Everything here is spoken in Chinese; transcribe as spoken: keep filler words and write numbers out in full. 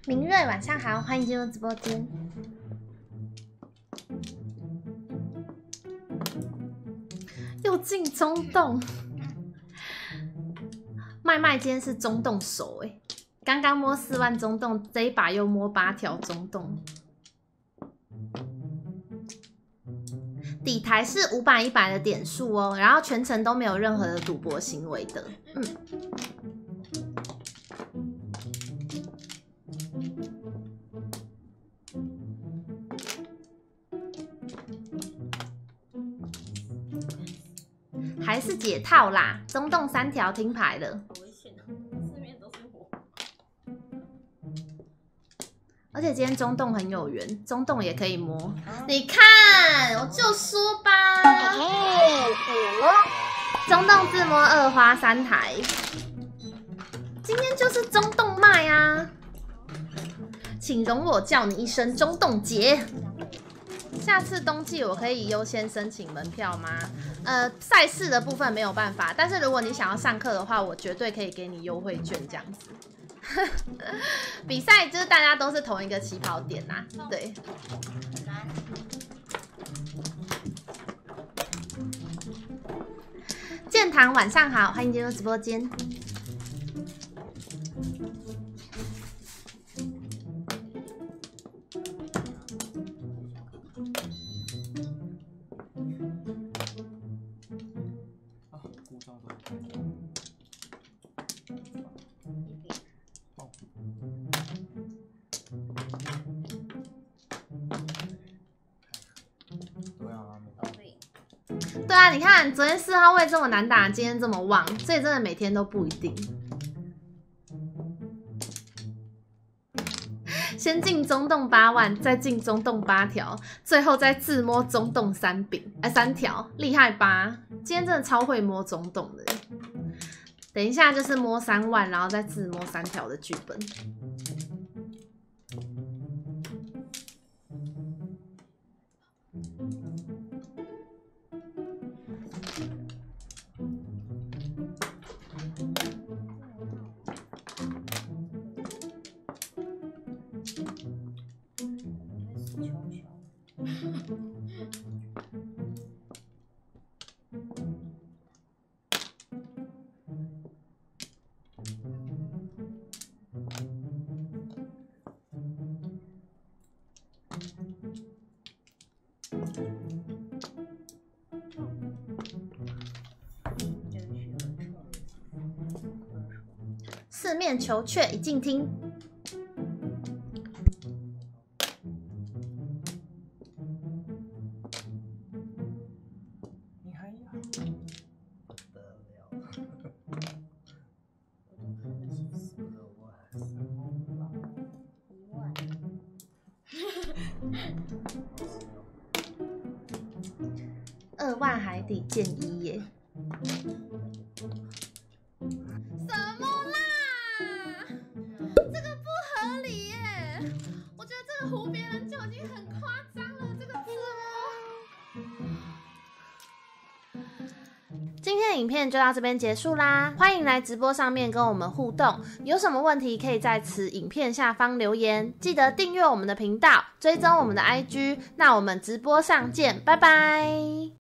明瑞晚上好，欢迎进入直播间。又进中洞，麦麦今天是中洞手哎，刚刚摸四万中洞，这一把又摸八条中洞。底台是五百一百的点数哦，然后全程都没有任何的赌博行为的，嗯。还是解套啦，中洞三条听牌了。好危险啊！四面都是火。而且今天中洞很有缘，中洞也可以摸。啊、你看，我就说吧。嘿，中洞自摸二花三台，今天就是中洞卖啊！请容我叫你一声中洞姐。下次冬季我可以优先申请门票吗？呃，赛事的部分没有办法，但是如果你想要上课的话，我绝对可以给你优惠券这样子。比赛就是大家都是同一个起跑点呐、啊，对。建堂晚上好，欢迎进入直播间。对啊，你看昨天四号位这么难打，今天这么旺，所以真的每天都不一定。先进中洞八万，再进中洞八条，最后再自摸中洞三饼，哎、呃、三条，厉害吧？今天真的超会摸中洞的。等一下就是摸三万，然后再自摸三条的剧本。四面求却，一静听。你还要？不得了！二万海底剑一耶！什么啦？这个不合理耶！我觉得这个唬别人就已经很夸张了，这个自摸。今天的影片就到这边结束啦，欢迎来直播上面跟我们互动，有什么问题可以在此影片下方留言，记得订阅我们的频道，追踪我们的 I G， 那我们直播上见，拜拜。